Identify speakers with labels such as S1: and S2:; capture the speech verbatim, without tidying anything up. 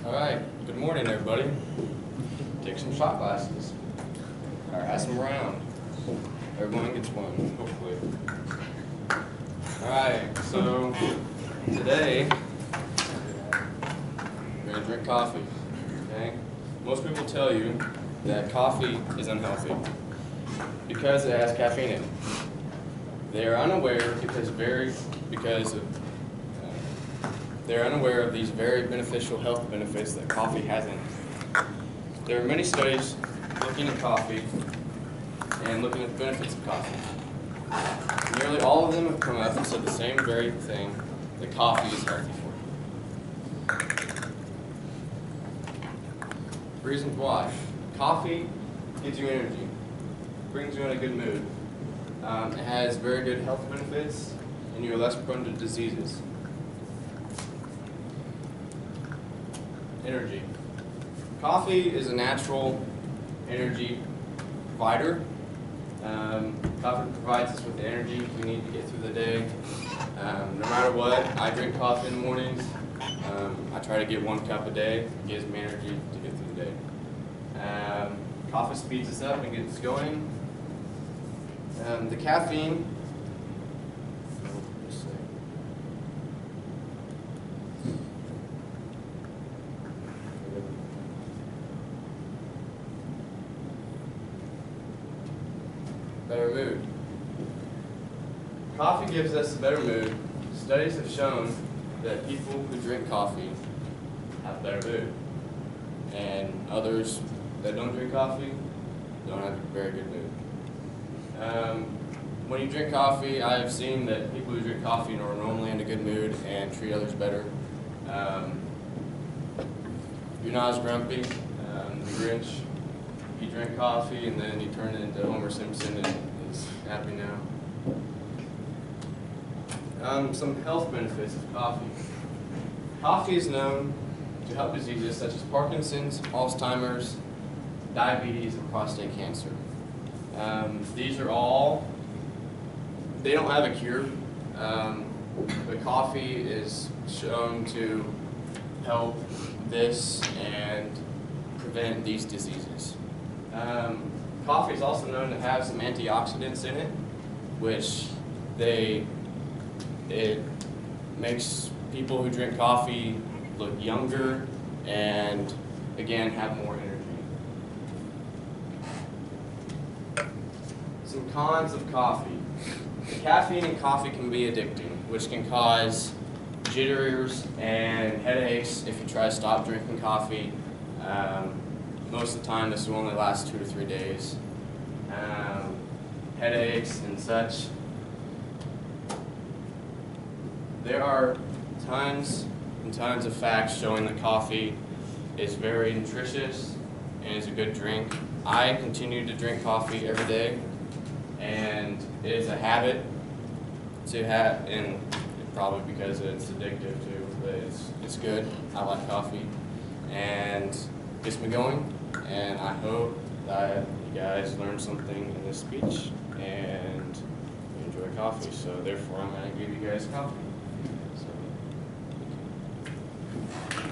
S1: All right, good morning, everybody. Take some shot glasses. All right, pass them around. Everyone gets one, hopefully. All right, so today we're gonna drink coffee. Okay? Most people tell you that coffee is unhealthy because it has caffeine in it. They are unaware because very because of They're unaware of these very beneficial health benefits that coffee has in it. There are many studies looking at coffee and looking at the benefits of coffee. Nearly all of them have come up and said the same very thing, that coffee is healthy for you. Reasons why. Coffee gives you energy, brings you in a good mood. Um, it has very good health benefits, and you're less prone to diseases. Energy. Coffee is a natural energy provider. Um, coffee provides us with the energy we need to get through the day. Um, no matter what, I drink coffee in the mornings. Um, I try to get one cup a day. It gives me energy to get through the day. Um, coffee speeds us up and gets us going. Um, the caffeine better mood. Coffee gives us a better mood. Studies have shown that people who drink coffee have better mood. And others that don't drink coffee don't have a very good mood. Um, when you drink coffee, I have seen that people who drink coffee are normally in a good mood and treat others better. Um, you're not as grumpy. Um, the Grinch, he drank coffee and then he turned into Homer Simpson and is happy now. Um, some health benefits of coffee. Coffee is known to help diseases such as Parkinson's, Alzheimer's, diabetes, and prostate cancer. Um, these are all, they don't have a cure, um, but coffee is shown to help this and prevent these diseases. Um, coffee is also known to have some antioxidants in it, which they, it makes people who drink coffee look younger and, again, have more energy. Some cons of coffee. The caffeine in coffee can be addicting, which can cause jitters and headaches if you try to stop drinking coffee. Um, most of the time this will only last two to three days. Um, headaches and such. There are tons and tons of facts showing that coffee is very nutritious and is a good drink. I continue to drink coffee every day, and it is a habit to have, and probably because it's addictive too, but it's, it's good. I like coffee, and gets me going, and I hope that you guys learned something in this speech and you enjoy coffee, so therefore I'm going to give you guys coffee. So, thank you.